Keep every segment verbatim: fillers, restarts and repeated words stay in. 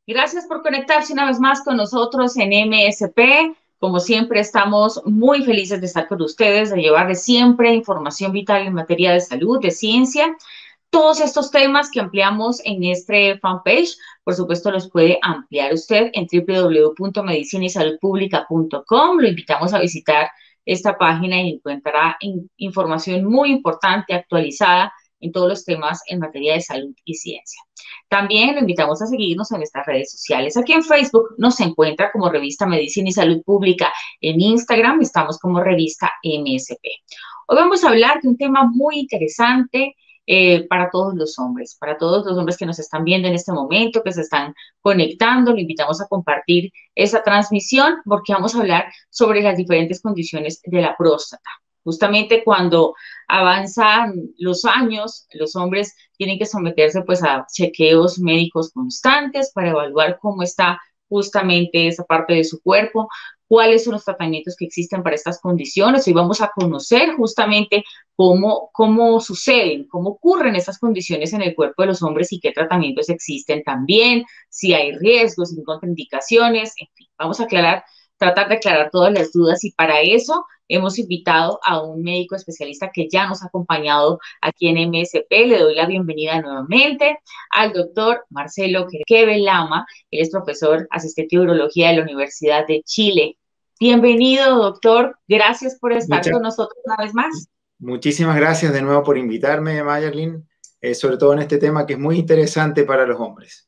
Gracias por conectarse una vez más con nosotros en M S P. Como siempre, estamos muy felices de estar con ustedes, de llevarles siempre información vital en materia de salud, de ciencia. Todos estos temas que ampliamos en este fanpage, por supuesto, los puede ampliar usted en w w w punto medicina y salud pública punto com. Lo invitamos a visitar esta página y encontrará in- información muy importante, actualizada en todos los temas en materia de salud y ciencia. También lo invitamos a seguirnos en nuestras redes sociales. Aquí en Facebook nos encuentra como Revista Medicina y Salud Pública. En Instagram estamos como Revista M S P. Hoy vamos a hablar de un tema muy interesante eh, para todos los hombres, para todos los hombres que nos están viendo en este momento, que se están conectando. Lo invitamos a compartir esa transmisión porque vamos a hablar sobre las diferentes condiciones de la próstata. Justamente cuando avanzan los años, los hombres tienen que someterse pues a chequeos médicos constantes para evaluar cómo está justamente esa parte de su cuerpo, cuáles son los tratamientos que existen para estas condiciones. Hoy vamos a conocer justamente cómo, cómo suceden, cómo ocurren estas condiciones en el cuerpo de los hombres y qué tratamientos existen también, si hay riesgos, si hay contraindicaciones, en fin, vamos a aclarar, tratar de aclarar todas las dudas y para eso hemos invitado a un médico especialista que ya nos ha acompañado aquí en M S P. Le doy la bienvenida nuevamente al doctor Marcelo Querqueve Lama. Él es profesor asistente de urología de la Universidad de Chile. Bienvenido, doctor. Gracias por estar Muchas, con nosotros una vez más. muchísimas gracias de nuevo por invitarme, Mayerlin, eh, sobre todo en este tema que es muy interesante para los hombres.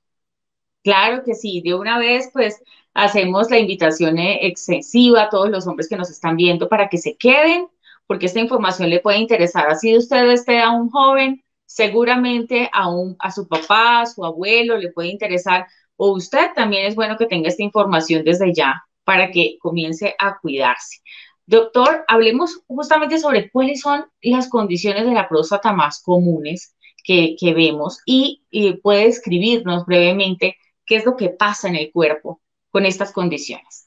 Claro que sí, de una vez pues hacemos la invitación eh, excesiva a todos los hombres que nos están viendo para que se queden, porque esta información le puede interesar. Así usted esté a un joven, seguramente a, un, a su papá, a su abuelo le puede interesar, o usted también es bueno que tenga esta información desde ya para que comience a cuidarse. Doctor, hablemos justamente sobre cuáles son las condiciones de la próstata más comunes que, que vemos y, y puede describirnos brevemente qué es lo que pasa en el cuerpo con estas condiciones.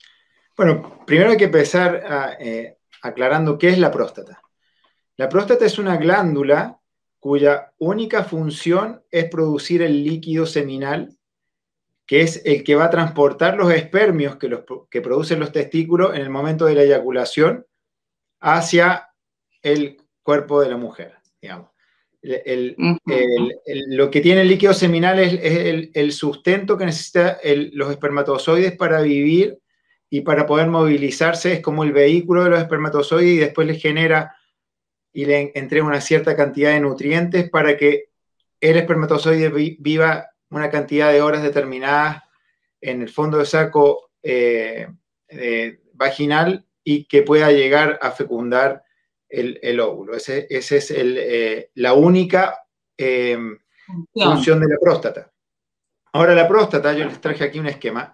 Bueno, primero hay que empezar a, eh, aclarando qué es la próstata. La próstata es una glándula cuya única función es producir el líquido seminal, que es el que va a transportar los espermios que, los, que producen los testículos en el momento de la eyaculación hacia el cuerpo de la mujer, digamos. El, Uh -huh. el, el, lo que tiene el líquido seminal es, es el, el, sustento que necesitan los espermatozoides para vivir y para poder movilizarse. Es como el vehículo de los espermatozoides y después les genera y le entrega una cierta cantidad de nutrientes para que el espermatozoide vi, viva una cantidad de horas determinadas en el fondo del saco eh, eh, vaginal y que pueda llegar a fecundar El, el óvulo. Esa ese es el, eh, la única eh, función de la próstata. Ahora la próstata, yo les traje aquí un esquema,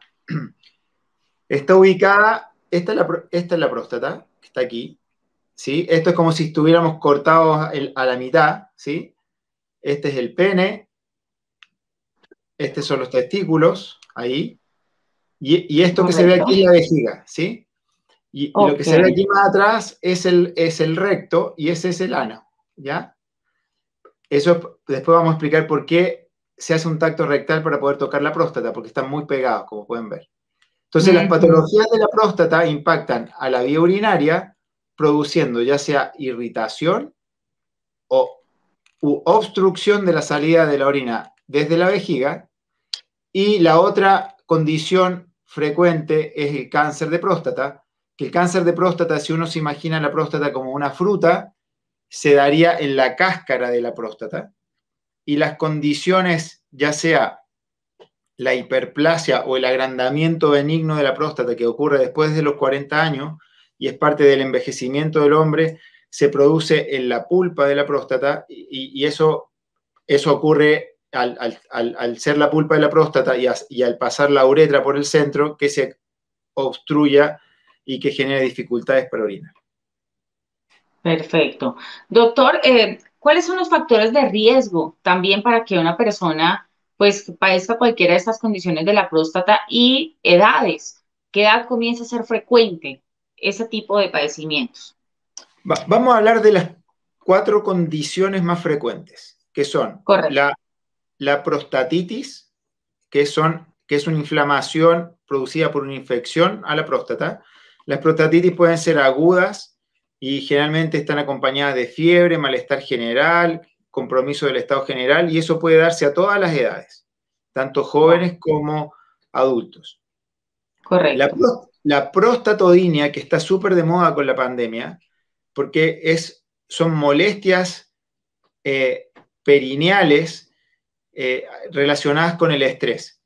está ubicada, esta es la, esta es la próstata, que está aquí, ¿sí? Esto es como si estuviéramos cortados el, a la mitad, ¿sí? Este es el pene, estos son los testículos, ahí, y, y esto Correcto. Que se ve aquí es la vejiga, ¿sí? Y, okay. y lo que se ve aquí más atrás es el, es el recto y ese es el ano, ¿ya? Eso después vamos a explicar por qué se hace un tacto rectal para poder tocar la próstata, porque están muy pegados, como pueden ver. Entonces, uh-huh. Las patologías de la próstata impactan a la vía urinaria, produciendo ya sea irritación o u obstrucción de la salida de la orina desde la vejiga. Y la otra condición frecuente es el cáncer de próstata, que el cáncer de próstata, si uno se imagina la próstata como una fruta, se daría en la cáscara de la próstata y las condiciones, ya sea la hiperplasia o el agrandamiento benigno de la próstata que ocurre después de los cuarenta años y es parte del envejecimiento del hombre, se produce en la pulpa de la próstata y, y eso, eso ocurre al, al, al, al ser la pulpa de la próstata y, a, y al pasar la uretra por el centro que se obstruya y que genere dificultades para orinar. Perfecto. Doctor, eh, ¿cuáles son los factores de riesgo también para que una persona pues padezca cualquiera de estas condiciones de la próstata y edades? ¿Qué edad comienza a ser frecuente ese tipo de padecimientos? Va, vamos a hablar de las cuatro condiciones más frecuentes, que son la, la prostatitis, que son que es una inflamación producida por una infección a la próstata. Las prostatitis pueden ser agudas y generalmente están acompañadas de fiebre, malestar general, compromiso del estado general, y eso puede darse a todas las edades, tanto jóvenes como adultos. La, Correcto. la prostatodinia, que está súper de moda con la pandemia, porque es, son molestias eh, perineales eh, relacionadas con el estrés.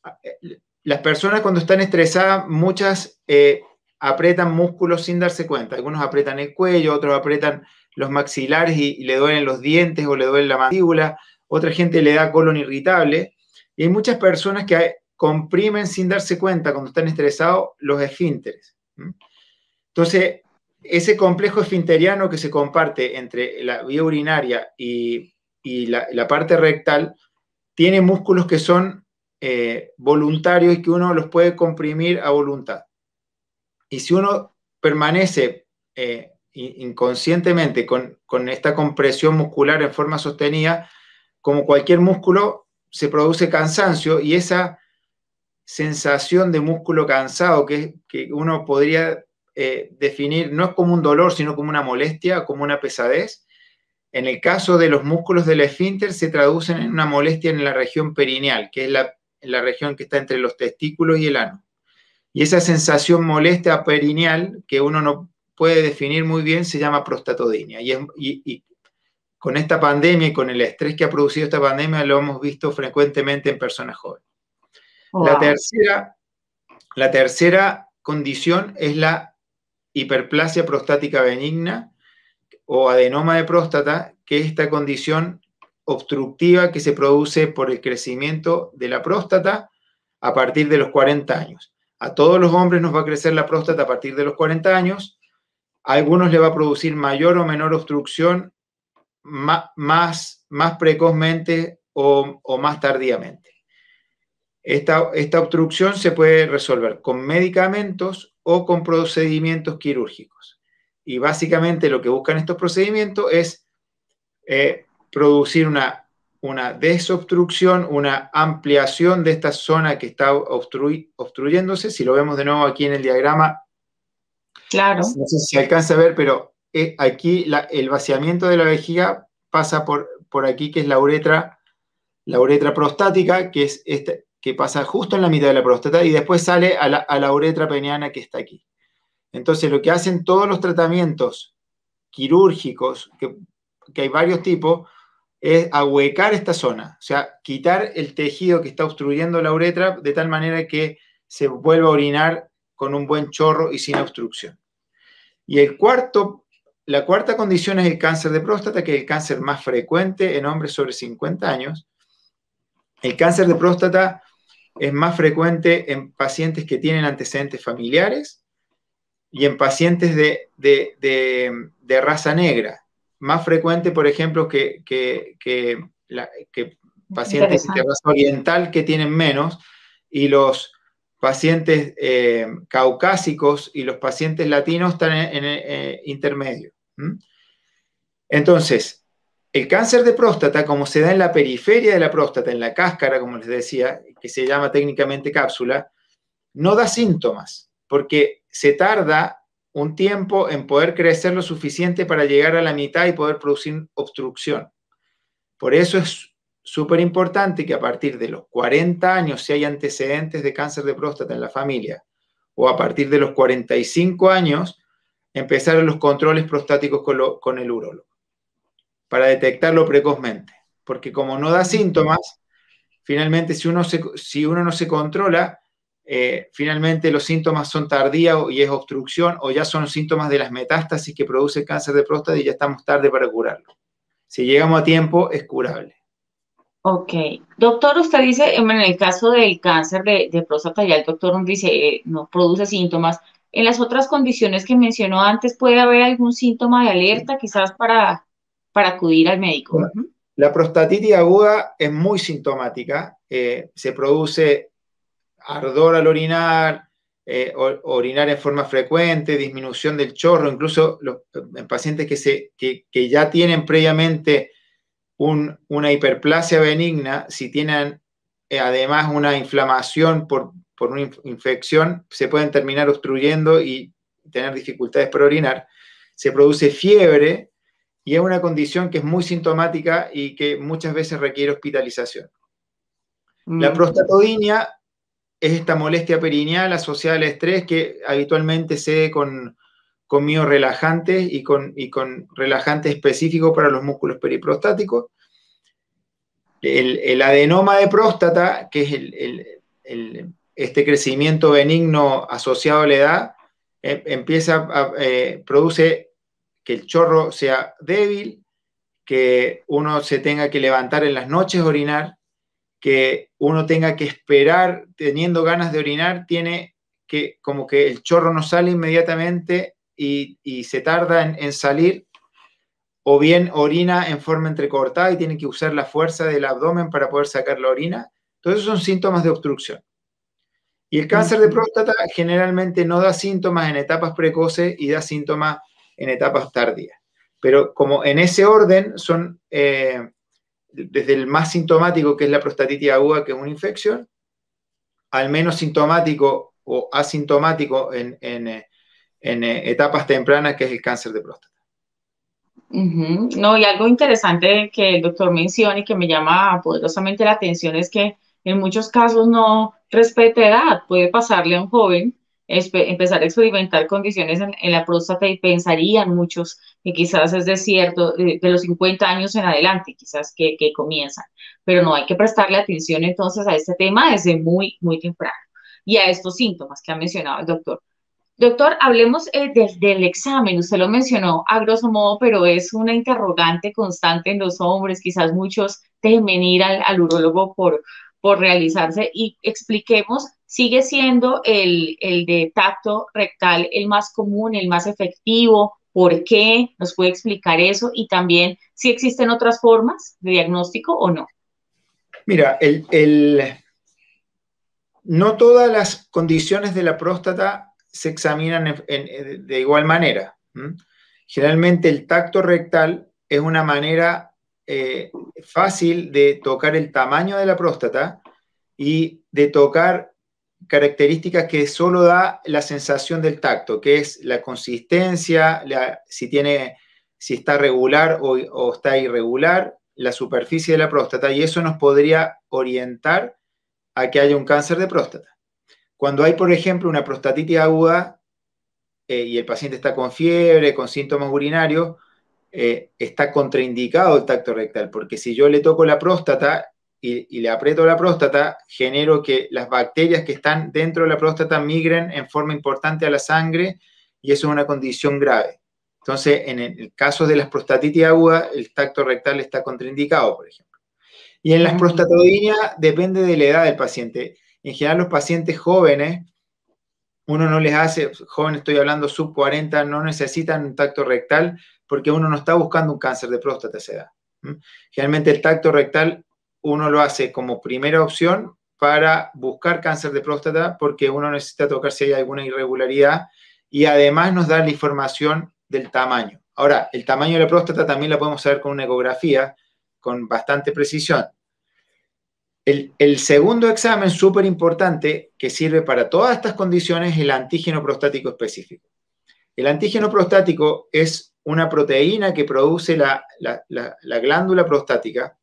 Las personas cuando están estresadas, muchas eh, apretan músculos sin darse cuenta. Algunos apretan el cuello, otros apretan los maxilares y, y le duelen los dientes o le duele la mandíbula. Otra gente le da colon irritable. Y hay muchas personas que comprimen sin darse cuenta cuando están estresados los esfínteres. Entonces, ese complejo esfinteriano que se comparte entre la vía urinaria y, y la, la parte rectal tiene músculos que son eh, voluntarios y que uno los puede comprimir a voluntad. Y si uno permanece eh, inconscientemente con, con esta compresión muscular en forma sostenida, como cualquier músculo, se produce cansancio, y esa sensación de músculo cansado que, que uno podría eh, definir no es como un dolor, sino como una molestia, como una pesadez. En el caso de los músculos del esfínter se traducen en una molestia en la región perineal, que es la, la región que está entre los testículos y el ano. Y esa sensación molestia perineal, que uno no puede definir muy bien, se llama prostatodinia. Y, es, y, y con esta pandemia y con el estrés que ha producido esta pandemia, lo hemos visto frecuentemente en personas jóvenes. Wow. La tercera, la tercera condición es la hiperplasia prostática benigna o adenoma de próstata, que es esta condición obstructiva que se produce por el crecimiento de la próstata a partir de los cuarenta años. A todos los hombres nos va a crecer la próstata a partir de los cuarenta años. A algunos le va a producir mayor o menor obstrucción más, más, más precozmente o, o más tardíamente. Esta, esta obstrucción se puede resolver con medicamentos o con procedimientos quirúrgicos. Y básicamente lo que buscan estos procedimientos es eh, producir una, una desobstrucción, una ampliación de esta zona que está obstru obstruyéndose. Si lo vemos de nuevo aquí en el diagrama, claro. No sé si se alcanza a ver, pero eh, aquí la, el vaciamiento de la vejiga pasa por, por aquí, que es la uretra, la uretra prostática, que es esta, que pasa justo en la mitad de la próstata, y después sale a la, a la uretra peniana, que está aquí. Entonces, lo que hacen todos los tratamientos quirúrgicos, que, que hay varios tipos, es ahuecar esta zona, o sea, quitar el tejido que está obstruyendo la uretra de tal manera que se vuelva a orinar con un buen chorro y sin obstrucción. Y el cuarto, la cuarta condición es el cáncer de próstata, que es el cáncer más frecuente en hombres sobre cincuenta años. El cáncer de próstata es más frecuente en pacientes que tienen antecedentes familiares y en pacientes de, de, de, de raza negra. Más frecuente, por ejemplo, que, que, que, la, que pacientes de raza oriental, que tienen menos, y los pacientes eh, caucásicos y los pacientes latinos están en, en, en, en intermedio. ¿Mm? Entonces, el cáncer de próstata, como se da en la periferia de la próstata, en la cáscara, como les decía, que se llama técnicamente cápsula, no da síntomas, porque se tarda un tiempo en poder crecer lo suficiente para llegar a la mitad y poder producir obstrucción. Por eso es súper importante que a partir de los cuarenta años, si hay antecedentes de cáncer de próstata en la familia, o a partir de los cuarenta y cinco años, empezar los controles prostáticos con, lo, con el urólogo, para detectarlo precozmente. Porque como no da síntomas, finalmente si uno, se, si uno no se controla, eh, finalmente los síntomas son tardíos y es obstrucción, o ya son síntomas de las metástasis que produce el cáncer de próstata y ya estamos tarde para curarlo. Si llegamos a tiempo, es curable. Ok. Doctor, usted dice, en el caso del cáncer de, de próstata, ya el doctor nos dice, eh, no produce síntomas. En las otras condiciones que mencionó antes, ¿puede haber algún síntoma de alerta quizás para, para acudir al médico? Bueno, uh-huh. La prostatitis aguda es muy sintomática. Eh, se produce ardor al orinar, eh, orinar en forma frecuente, disminución del chorro, incluso los, en pacientes que, se, que, que ya tienen previamente un, una hiperplasia benigna, si tienen eh, además una inflamación por, por una infección, se pueden terminar obstruyendo y tener dificultades para orinar. Se produce fiebre y es una condición que es muy sintomática y que muchas veces requiere hospitalización. Mm. La prostatodinia es esta molestia perineal asociada al estrés que habitualmente se ve con, con miorelajantes y con, y con relajantes específicos para los músculos periprostáticos. El, el adenoma de próstata, que es el, el, el, este crecimiento benigno asociado a la edad, eh, empieza a, eh, produce que el chorro sea débil, que uno se tenga que levantar en las noches a orinar, que uno tenga que esperar, teniendo ganas de orinar, tiene que, como que el chorro no sale inmediatamente y, y se tarda en, en salir, o bien orina en forma entrecortada y tiene que usar la fuerza del abdomen para poder sacar la orina. Todos esos son síntomas de obstrucción. Y el cáncer de próstata generalmente no da síntomas en etapas precoces y da síntomas en etapas tardías. Pero como en ese orden son... Eh, desde el más sintomático, que es la prostatitis aguda, que es una infección, al menos sintomático o asintomático en, en, en etapas tempranas, que es el cáncer de próstata. Uh-huh. No, y algo interesante que el doctor menciona y que me llama poderosamente la atención es que en muchos casos no respeta edad. Puede pasarle a un joven empezar a experimentar condiciones en, en la próstata y pensarían muchos que quizás es de cierto, de, de los cincuenta años en adelante, quizás que, que comienzan, pero no hay que prestarle atención entonces a este tema desde muy, muy temprano y a estos síntomas que ha mencionado el doctor. Doctor, hablemos eh, de, del examen, usted lo mencionó a grosso modo, pero es una interrogante constante en los hombres, quizás muchos temen ir al, al urólogo por, por realizarse y expliquemos, ¿sigue siendo el, el de tacto rectal el más común, el más efectivo? ¿Por qué? ¿Nos puede explicar eso? Y también, ¿si existen otras formas de diagnóstico o no? Mira, el, el, no todas las condiciones de la próstata se examinan en, en, de igual manera. ¿Mm? Generalmente el tacto rectal es una manera eh, fácil de tocar el tamaño de la próstata y de tocar características que solo da la sensación del tacto, que es la consistencia, la, si, tiene, si está regular o, o está irregular, la superficie de la próstata, y eso nos podría orientar a que haya un cáncer de próstata. Cuando hay, por ejemplo, una prostatitis aguda eh, y el paciente está con fiebre, con síntomas urinarios, eh, está contraindicado el tacto rectal, porque si yo le toco la próstata y, y le aprieto la próstata, genero que las bacterias que están dentro de la próstata migren en forma importante a la sangre y eso es una condición grave. Entonces, en el caso de las prostatitis agudas, el tacto rectal está contraindicado, por ejemplo. Y en las prostatodinias depende de la edad del paciente. En general, los pacientes jóvenes, uno no les hace, jóvenes estoy hablando sub cuarenta, no necesitan un tacto rectal porque uno no está buscando un cáncer de próstata a esa edad. ¿Mm? Generalmente el tacto rectal uno lo hace como primera opción para buscar cáncer de próstata porque uno necesita tocar si hay alguna irregularidad y además nos da la información del tamaño. Ahora, el tamaño de la próstata también la podemos saber con una ecografía con bastante precisión. El, el segundo examen súper importante que sirve para todas estas condiciones es el antígeno prostático específico. El antígeno prostático es una proteína que produce la, la, la, la glándula prostática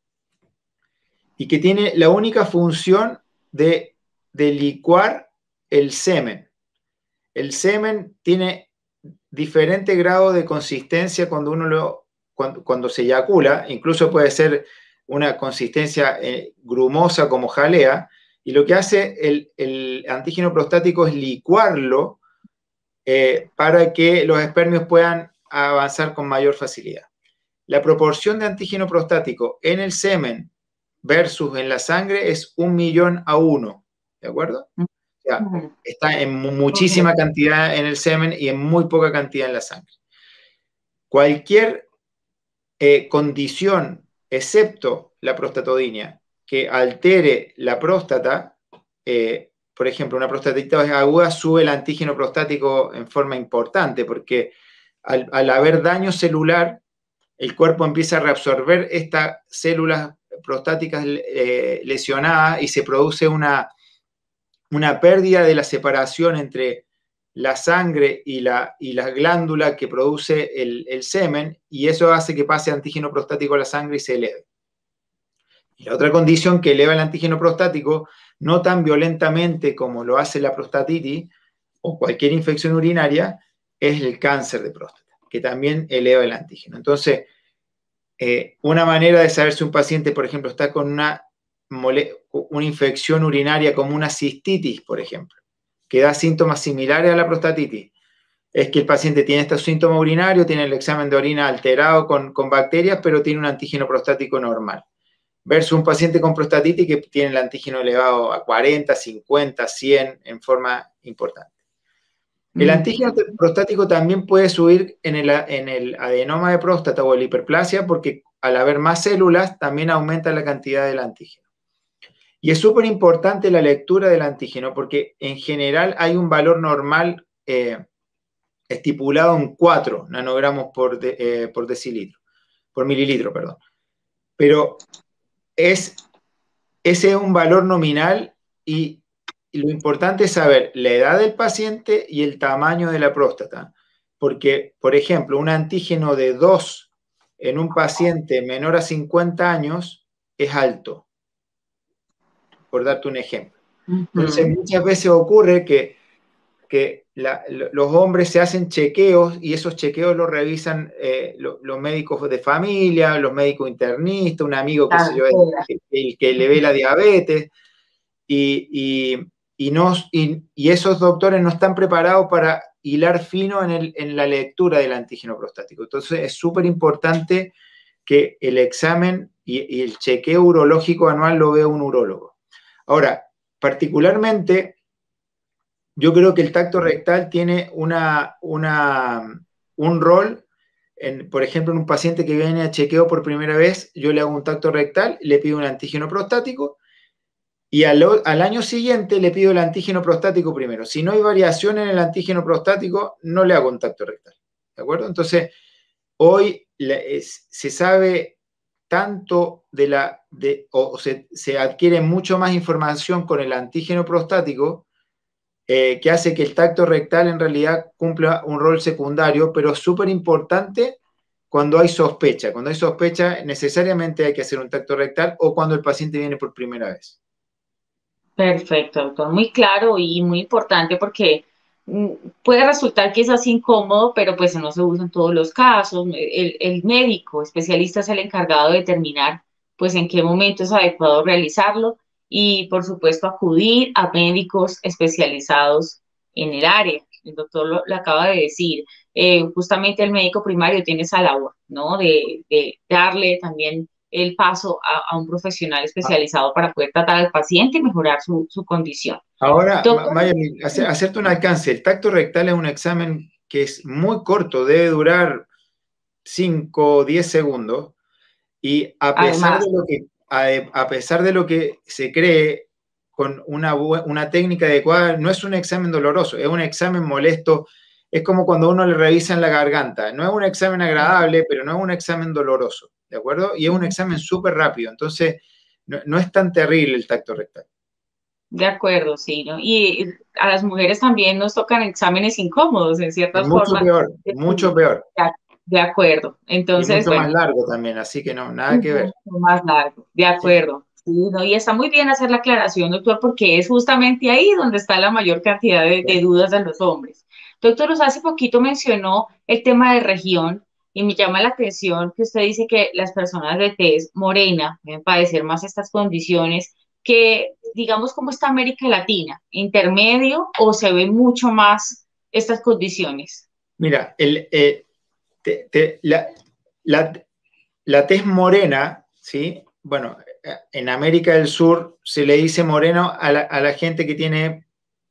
y que tiene la única función de, de licuar el semen. El semen tiene diferente grado de consistencia cuando uno lo, cuando, cuando se eyacula, incluso puede ser una consistencia eh, grumosa como jalea, y lo que hace el, el antígeno prostático es licuarlo eh, para que los espermios puedan avanzar con mayor facilidad. La proporción de antígeno prostático en el semen versus en la sangre es un millón a uno, ¿de acuerdo? O sea, está en muchísima cantidad en el semen y en muy poca cantidad en la sangre. Cualquier eh, condición excepto la prostatodinia, que altere la próstata, eh, por ejemplo, una prostatitis aguda sube el antígeno prostático en forma importante, porque al, al haber daño celular, el cuerpo empieza a reabsorber estas células prostáticas eh, lesionadas y se produce una, una pérdida de la separación entre la sangre y la, y la glándula que produce el, el semen, y eso hace que pase antígeno prostático a la sangre y se eleve. Y la otra condición que eleva el antígeno prostático, no tan violentamente como lo hace la prostatitis o cualquier infección urinaria, es el cáncer de próstata, que también eleva el antígeno. Entonces, eh, una manera de saber si un paciente, por ejemplo, está con una, una infección urinaria como una cistitis, por ejemplo, que da síntomas similares a la prostatitis, es que el paciente tiene estos síntomas urinarios, tiene el examen de orina alterado con, con bacterias, pero tiene un antígeno prostático normal. Versus un paciente con prostatitis que tiene el antígeno elevado a cuarenta, cincuenta, cien en forma importante. El antígeno prostático también puede subir en el, en el adenoma de próstata o la hiperplasia, porque al haber más células también aumenta la cantidad del antígeno. Y es súper importante la lectura del antígeno, porque en general hay un valor normal eh, estipulado en cuatro nanogramos por, de, eh, por decilitro, por mililitro, perdón. Pero es, ese es un valor nominal y, y lo importante es saber la edad del paciente y el tamaño de la próstata. Porque, por ejemplo, un antígeno de dos en un paciente menor a cincuenta años es alto, por darte un ejemplo. Entonces, muchas veces ocurre que, que la, los hombres se hacen chequeos y esos chequeos los revisan eh, los, los médicos de familia, los médicos internistas, un amigo que, se yo, el, el que le ve la diabetes, y, y, y, no, y, y esos doctores no están preparados para hilar fino en, el, en la lectura del antígeno prostático. Entonces es súper importante que el examen y, y el chequeo urológico anual lo vea un urólogo. Ahora, particularmente, yo creo que el tacto rectal tiene una, una, un rol, en, por ejemplo, en un paciente que viene a chequeo por primera vez, yo le hago un tacto rectal, le pido un antígeno prostático y al, al año siguiente le pido el antígeno prostático primero. Si no hay variación en el antígeno prostático, no le hago un tacto rectal. ¿De acuerdo? Entonces, hoy es, se sabe tanto de la, de, o, o se, se adquiere mucho más información con el antígeno prostático, Eh, que hace que el tacto rectal en realidad cumpla un rol secundario, pero súper importante cuando hay sospecha. Cuando hay sospecha, necesariamente hay que hacer un tacto rectal o cuando el paciente viene por primera vez. Perfecto, doctor. Muy claro y muy importante porque puede resultar que es así incómodo, pero pues no se usa en todos los casos. El, el médico especialista es el encargado de determinar pues en qué momento es adecuado realizarlo y por supuesto acudir a médicos especializados en el área. El doctor lo, lo acaba de decir. Eh, justamente el médico primario tiene esa labor, ¿no? De, de darle también el paso a, a un profesional especializado para poder tratar al paciente y mejorar su, su condición. Ahora, Doctor, Maya, hacerte un alcance. El tacto rectal es un examen que es muy corto, debe durar cinco o diez segundos, y a pesar, Además, de lo que, a, a pesar de lo que se cree, con una, una técnica adecuada, no es un examen doloroso, es un examen molesto. Es como cuando uno le revisa en la garganta. No es un examen agradable, pero no es un examen doloroso, ¿de acuerdo? Y es un examen súper rápido. Entonces, no, no es tan terrible el tacto rectal. De acuerdo, sí, ¿no? Y a las mujeres también nos tocan exámenes incómodos, en ciertas mucho formas. Peor, mucho peor. De acuerdo. Entonces, y mucho bueno, más largo también, así que no, nada que ver. Mucho más largo, de acuerdo. Sí. Sí, ¿no? Y está muy bien hacer la aclaración, doctor, porque es justamente ahí donde está la mayor cantidad de, de dudas de los hombres. Doctor, usted hace poquito mencionó el tema de región y me llama la atención que usted dice que las personas de tez morena deben padecer más estas condiciones que, digamos, como está América Latina, intermedio o se ven mucho más estas condiciones. Mira, el, eh, te, te, la, la, la tez morena, ¿sí? Bueno, en América del Sur se le dice moreno a la, a la gente que tiene,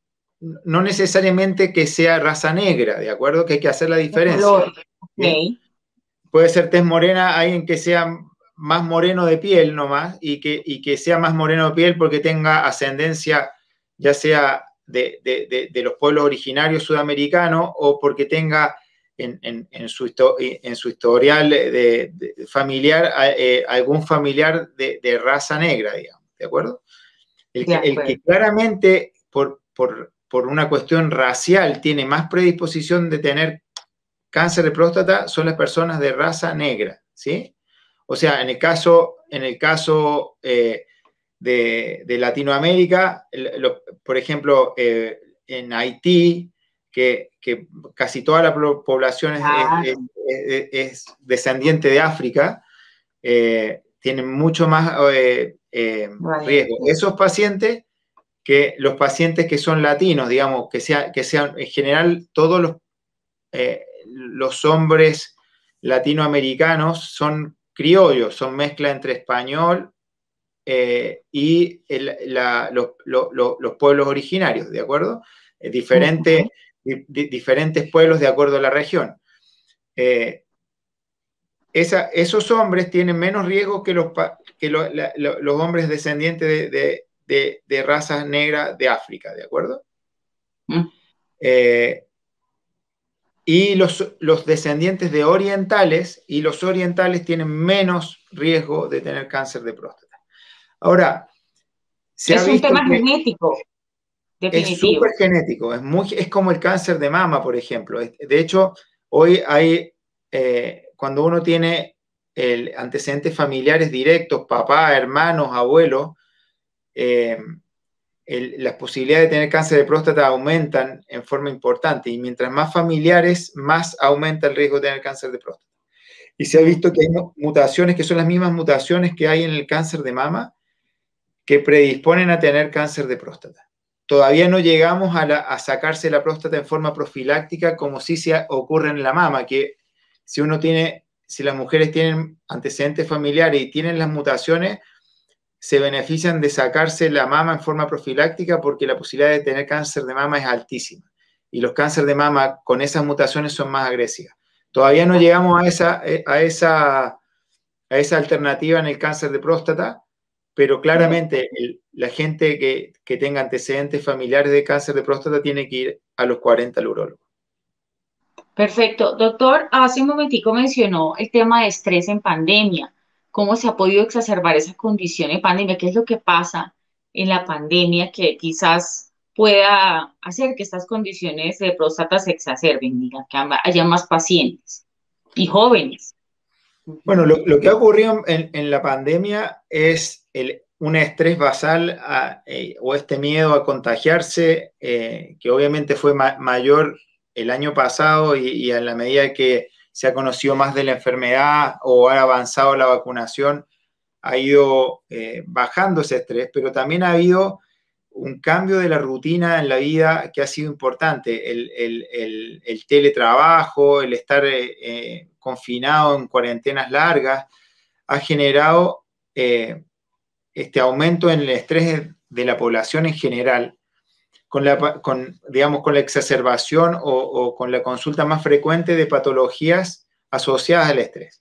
no necesariamente que sea raza negra, ¿de acuerdo? Que hay que hacer la diferencia. Okay. Puede ser tez morena alguien que sea más moreno de piel nomás y que, y que sea más moreno de piel porque tenga ascendencia ya sea de, de, de, de los pueblos originarios sudamericanos o porque tenga en, en, en, su, en su historial de, de familiar eh, algún familiar de, de raza negra, digamos, ¿de acuerdo? El que, el que claramente, por, por, por una cuestión racial, tiene más predisposición de tener cáncer de próstata son las personas de raza negra, ¿sí? O sea, en el caso, en el caso eh, de, de Latinoamérica, lo, por ejemplo, eh, en Haití, que, que casi toda la población es, claro. es, es, es descendiente de África, eh, tienen mucho más eh, eh, vale. riesgo. Esos pacientes que los pacientes que son latinos, digamos, que, sea, que sean en general todos los, eh, los hombres latinoamericanos son criollos, son mezcla entre español eh, y el, la, los, los, los pueblos originarios, ¿de acuerdo? Eh, diferente, uh-huh. di, diferentes pueblos de acuerdo a la región. Eh, esa, esos hombres tienen menos riesgo que los, que lo, la, los hombres descendientes de, de, de, de razas negras de África, ¿de acuerdo? Uh-huh. Eh, y los, los descendientes de orientales, y los orientales tienen menos riesgo de tener cáncer de próstata. Ahora, se es ha un visto tema que genético, definitivo. Es súper genético, es, muy, es como el cáncer de mama, por ejemplo. De hecho, hoy hay, eh, cuando uno tiene el, antecedentes familiares directos, papá, hermanos, abuelos, eh, el, las posibilidades de tener cáncer de próstata aumentan en forma importante y mientras más familiares, más aumenta el riesgo de tener cáncer de próstata. Y se ha visto que hay mutaciones que son las mismas mutaciones que hay en el cáncer de mama que predisponen a tener cáncer de próstata. Todavía no llegamos a, la, a sacarse la próstata en forma profiláctica como sí se ocurre en la mama, que si uno tiene, si las mujeres tienen antecedentes familiares y tienen las mutaciones, se benefician de sacarse la mama en forma profiláctica porque la posibilidad de tener cáncer de mama es altísima. Y los cánceres de mama con esas mutaciones son más agresivas. Todavía no llegamos a esa, a esa, a esa alternativa en el cáncer de próstata, pero claramente el, la gente que, que tenga antecedentes familiares de cáncer de próstata tiene que ir a los cuarenta al urólogo. Perfecto. Doctor, hace un momentico mencionó el tema de estrés en pandemia. ¿Cómo se ha podido exacerbar esa condición en pandemia? ¿Qué es lo que pasa en la pandemia que quizás pueda hacer que estas condiciones de próstata se exacerben, diga, que haya más pacientes y jóvenes? Bueno, lo, lo que ha ocurrido en, en la pandemia es el, un estrés basal a, eh, o este miedo a contagiarse, eh, que obviamente fue ma mayor el año pasado y, y a la medida que se ha conocido más de la enfermedad o ha avanzado la vacunación, ha ido eh, bajando ese estrés, pero también ha habido un cambio de la rutina en la vida que ha sido importante, el, el, el, el teletrabajo, el estar eh, confinado en cuarentenas largas, ha generado eh, este aumento en el estrés de la población en general, con la, con, digamos, con la exacerbación o, o con la consulta más frecuente de patologías asociadas al estrés.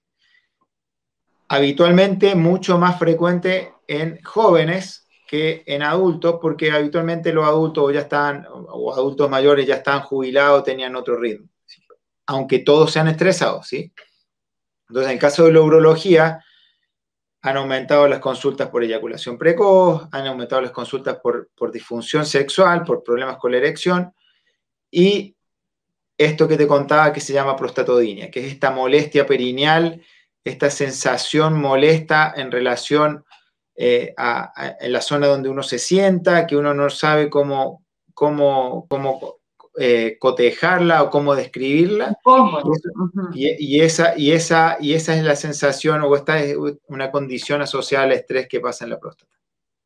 Habitualmente mucho más frecuente en jóvenes que en adultos, porque habitualmente los adultos ya están, o adultos mayores ya están jubilados, tenían otro ritmo, aunque todos sean estresados, ¿sí? Entonces, en el caso de la urología, han aumentado las consultas por eyaculación precoz, han aumentado las consultas por, por disfunción sexual, por problemas con la erección, y esto que te contaba que se llama prostatodinia, que es esta molestia perineal, esta sensación molesta en relación eh, a, a, en la zona donde uno se sienta, que uno no sabe cómo, cómo, cómo eh, cotejarla o cómo describirla. ¿Cómo? Y, eso, uh-huh. y, y, esa, y, esa, y esa es la sensación, o esta es una condición asociada al estrés que pasa en la próstata.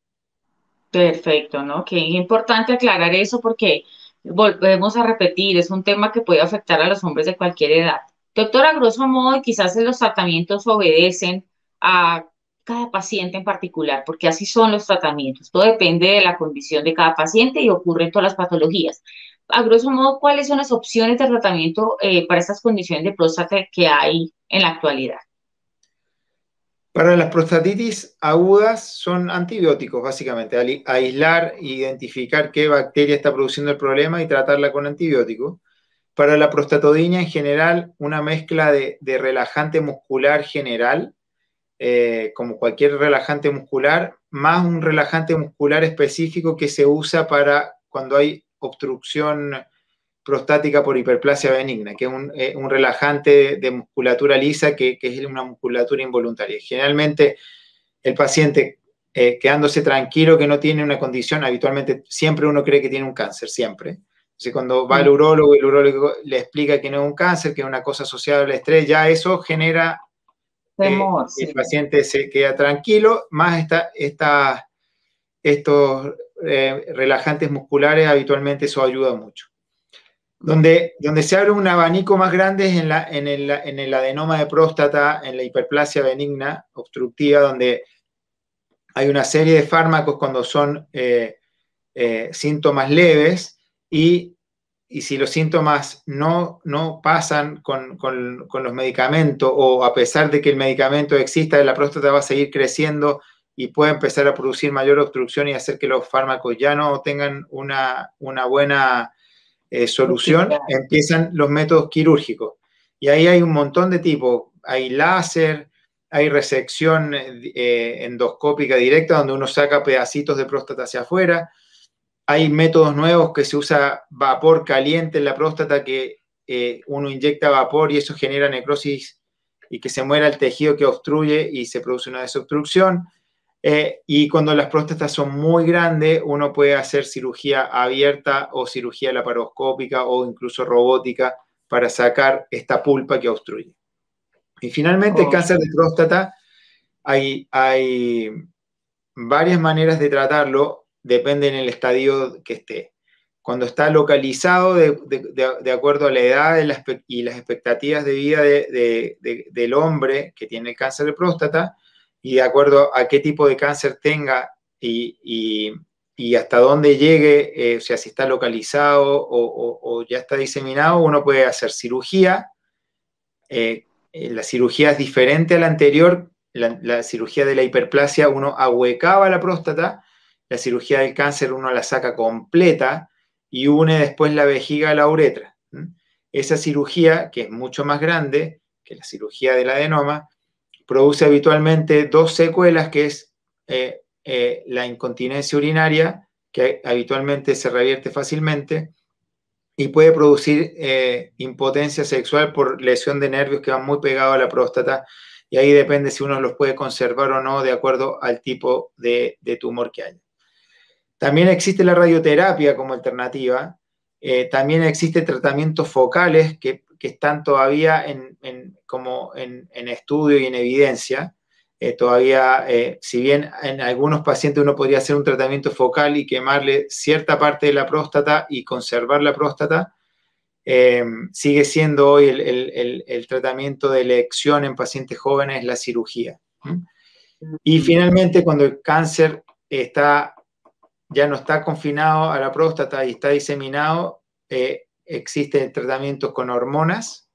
Perfecto, ¿no? Que es importante aclarar eso porque volvemos a repetir, es un tema que puede afectar a los hombres de cualquier edad. Doctora, a grosso modo, quizás los tratamientos obedecen a cada paciente en particular, porque así son los tratamientos. Todo depende de la condición de cada paciente y ocurre en todas las patologías. A grosso modo, ¿cuáles son las opciones de tratamiento eh, para estas condiciones de próstata que hay en la actualidad? Para las prostatitis agudas son antibióticos, básicamente, aislar e identificar qué bacteria está produciendo el problema y tratarla con antibióticos. para la prostatodinia en general, una mezcla de, de relajante muscular general, eh, como cualquier relajante muscular, más un relajante muscular específico que se usa para cuando hay obstrucción prostática por hiperplasia benigna, que es un, eh, un relajante de, de musculatura lisa, que, que es una musculatura involuntaria. Generalmente el paciente, eh, quedándose tranquilo que no tiene una condición, habitualmente siempre uno cree que tiene un cáncer, siempre. Entonces cuando va al urólogo y el urólogo le explica que no es un cáncer, que es una cosa asociada al estrés, ya eso genera, eh, Temor, el sí. paciente se queda tranquilo, más esta, esta, estos eh, relajantes musculares, habitualmente eso ayuda mucho. Donde, donde se abre un abanico más grande es en, la, en, el, en el adenoma de próstata, en la hiperplasia benigna obstructiva, donde hay una serie de fármacos cuando son eh, eh, síntomas leves y, y si los síntomas no, no pasan con, con, con los medicamentos, o a pesar de que el medicamento exista, la próstata va a seguir creciendo y puede empezar a producir mayor obstrucción y hacer que los fármacos ya no tengan una, una buena eh, solución, empiezan los métodos quirúrgicos. Y ahí hay un montón de tipos. Hay láser, hay resección eh, endoscópica directa, donde uno saca pedacitos de próstata hacia afuera. Hay métodos nuevos que se usa vapor caliente en la próstata, que eh, uno inyecta vapor y eso genera necrosis y que se muera el tejido que obstruye y se produce una desobstrucción. Eh, y cuando las próstatas son muy grandes, uno puede hacer cirugía abierta o cirugía laparoscópica o incluso robótica para sacar esta pulpa que obstruye. Y finalmente, el cáncer de próstata, hay, hay varias maneras de tratarlo, depende en el estadio que esté. Cuando está localizado, de, de, de, de acuerdo a la edad de la, y las expectativas de vida de, de, de, del hombre que tiene el cáncer de próstata, y de acuerdo a qué tipo de cáncer tenga y, y, y hasta dónde llegue, eh, o sea, si está localizado o, o, o ya está diseminado, uno puede hacer cirugía. Eh, la cirugía es diferente a la anterior. La, la cirugía de la hiperplasia, uno ahuecaba la próstata. La cirugía del cáncer, uno la saca completa y une después la vejiga a la uretra. Esa cirugía, que es mucho más grande que la cirugía del adenoma, produce habitualmente dos secuelas, que es eh, eh, la incontinencia urinaria, que habitualmente se revierte fácilmente, y puede producir eh, impotencia sexual por lesión de nervios que van muy pegados a la próstata, y ahí depende si uno los puede conservar o no de acuerdo al tipo de, de tumor que haya. También existe la radioterapia como alternativa, eh, también existen tratamientos focales que, que están todavía en, en, como en, en estudio y en evidencia. Eh, todavía, eh, si bien en algunos pacientes uno podría hacer un tratamiento focal y quemarle cierta parte de la próstata y conservar la próstata, eh, sigue siendo hoy el, el, el, el tratamiento de elección en pacientes jóvenes la cirugía. ¿Mm? Y finalmente, cuando el cáncer está, ya no está confinado a la próstata y está diseminado, eh, existen tratamientos con hormonas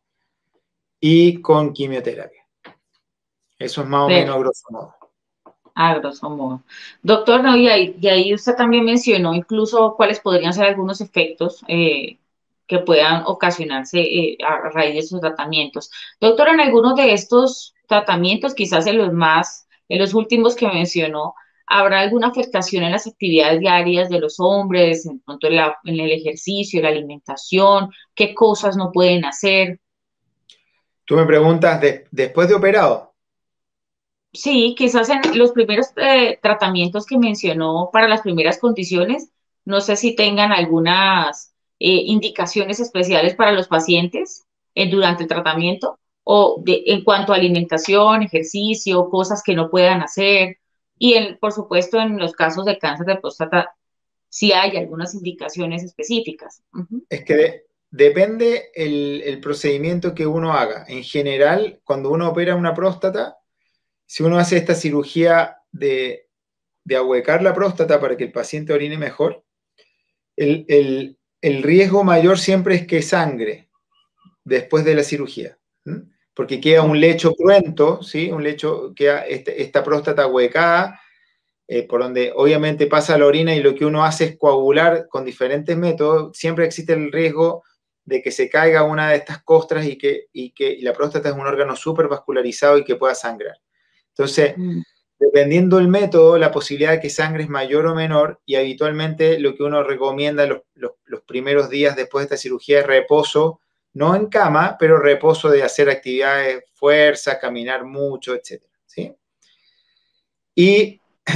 y con quimioterapia. Eso es más o Pero, menos a grosso modo. a grosso modo. Doctor, no, y ahí, y ahí usted también mencionó incluso cuáles podrían ser algunos efectos eh, que puedan ocasionarse eh, a raíz de esos tratamientos. Doctor, en algunos de estos tratamientos, quizás en los más, en los últimos que mencionó, ¿habrá alguna afectación en las actividades diarias de los hombres, en, pronto en, la, en el ejercicio, la alimentación? ¿Qué cosas no pueden hacer? Tú me preguntas, de, después de operado. Sí, quizás en los primeros eh, tratamientos que mencionó para las primeras condiciones, no sé si tengan algunas eh, indicaciones especiales para los pacientes eh, durante el tratamiento o de, en cuanto a alimentación, ejercicio, cosas que no puedan hacer. Y en, por supuesto, en los casos de cáncer de próstata, sí hay algunas indicaciones específicas. Uh-huh. Es que de, depende el, el procedimiento que uno haga. En general, cuando uno opera una próstata, si uno hace esta cirugía de, de ahuecar la próstata para que el paciente orine mejor, el, el, el riesgo mayor siempre es que sangre después de la cirugía, ¿sí? Porque queda un lecho cruento, ¿sí? Un lecho, queda este, esta próstata ahuecada, eh, por donde obviamente pasa la orina y lo que uno hace es coagular con diferentes métodos. Siempre existe el riesgo de que se caiga una de estas costras y que, y que y la próstata es un órgano súper vascularizado y que pueda sangrar. Entonces, mm. dependiendo del método, la posibilidad de que sangre es mayor o menor, y habitualmente lo que uno recomienda los, los, los primeros días después de esta cirugía es reposo, no en cama, pero reposo de hacer actividades, fuerza, caminar mucho, etcétera, ¿sí? Y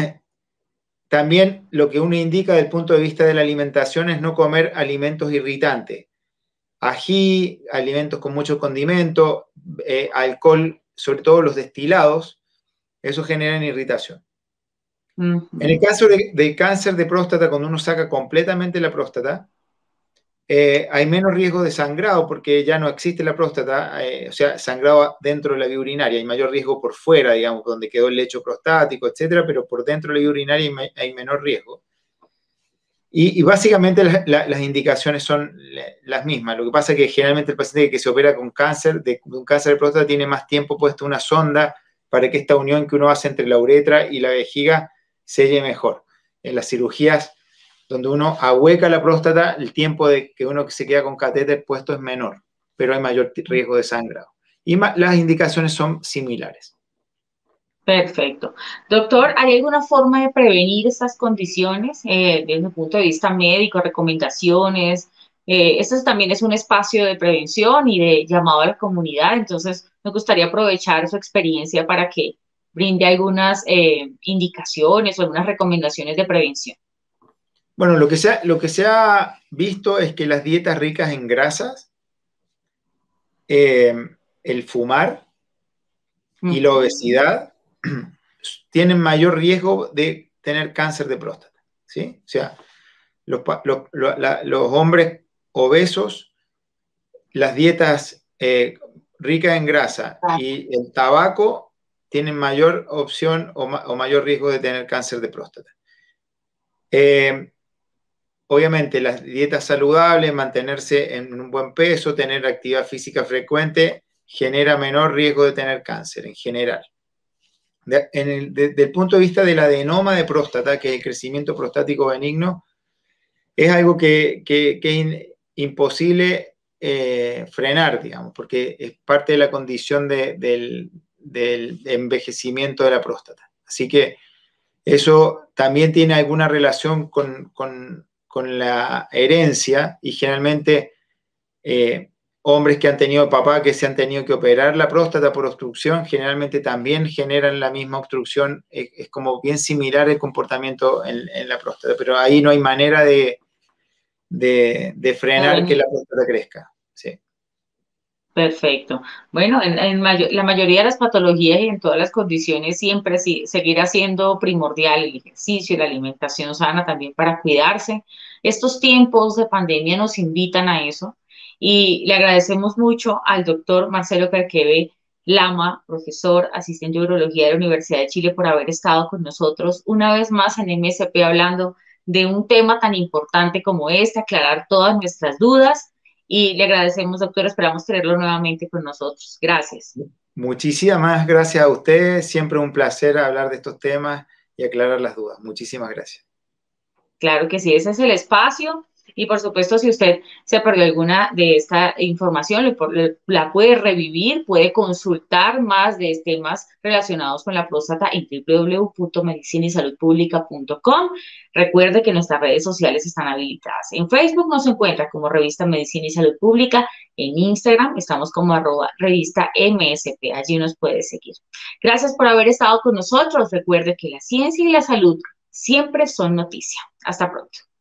también lo que uno indica desde el punto de vista de la alimentación es no comer alimentos irritantes. Ají, alimentos con mucho condimento, eh, alcohol, sobre todo los destilados, eso genera irritación. Uh-huh. En el caso de, de cáncer de próstata, cuando uno saca completamente la próstata, eh, hay menos riesgo de sangrado porque ya no existe la próstata, eh, o sea, sangrado dentro de la vía urinaria, hay mayor riesgo por fuera, digamos, donde quedó el lecho prostático, etcétera, pero por dentro de la vía urinaria hay, hay menor riesgo. Y, y básicamente la, la, las indicaciones son las mismas. Lo que pasa es que generalmente el paciente que se opera con cáncer, de, de un cáncer de próstata, tiene más tiempo puesto una sonda para que esta unión que uno hace entre la uretra y la vejiga selle mejor. En las cirugías donde uno ahueca la próstata, el tiempo de que uno se queda con catéter puesto es menor, pero hay mayor riesgo de sangrado. Y las indicaciones son similares. Perfecto. Doctor, ¿hay alguna forma de prevenir estas condiciones eh, desde el punto de vista médico, recomendaciones? Eh, esto también es un espacio de prevención y de llamado a la comunidad, entonces me gustaría aprovechar su experiencia para que brinde algunas eh, indicaciones o algunas recomendaciones de prevención. Bueno, lo que, se ha, lo que se ha visto es que las dietas ricas en grasas, eh, el fumar y la obesidad tienen mayor riesgo de tener cáncer de próstata, ¿sí? O sea, los, los, los, la, los hombres obesos, las dietas eh, ricas en grasa y el tabaco tienen mayor opción o, ma, o mayor riesgo de tener cáncer de próstata. Eh, obviamente, las dietas saludables, mantenerse en un buen peso, tener actividad física frecuente, genera menor riesgo de tener cáncer en general. De, en el, de, desde el punto de vista del adenoma de próstata, que es el crecimiento prostático benigno, es algo que, que, que es in, imposible eh, frenar, digamos, porque es parte de la condición de, del, del envejecimiento de la próstata. Así que eso también tiene alguna relación con, con, con la herencia y generalmente eh, hombres que han tenido papá que se han tenido que operar la próstata por obstrucción, generalmente también generan la misma obstrucción, es, es como bien similar el comportamiento en, en la próstata, pero ahí no hay manera de, de, de frenar bueno. que la próstata crezca. Sí. Perfecto. Bueno, en, en mayor, la mayoría de las patologías y en todas las condiciones siempre sí, seguirá siendo primordial el ejercicio y la alimentación sana también para cuidarse. Estos tiempos de pandemia nos invitan a eso. Y le agradecemos mucho al doctor Marcelo Kerkeve Lama, profesor, asistente de urología de la Universidad de Chile, por haber estado con nosotros una vez más en M S P hablando de un tema tan importante como este, aclarar todas nuestras dudas. Y le agradecemos, doctor, esperamos tenerlo nuevamente con nosotros. Gracias. Muchísimas gracias a usted, siempre un placer hablar de estos temas y aclarar las dudas. Muchísimas gracias. Claro que sí, ese es el espacio. Y por supuesto, si usted se perdió alguna de esta información, la puede revivir, puede consultar más de temas relacionados con la próstata en doble u doble u doble u punto medicina y salud pública punto com. Recuerde que nuestras redes sociales están habilitadas. En Facebook nos encuentra como Revista Medicina y Salud Pública. En Instagram estamos como arroba revista M S P. Allí nos puede seguir. Gracias por haber estado con nosotros. Recuerde que la ciencia y la salud siempre son noticia. Hasta pronto.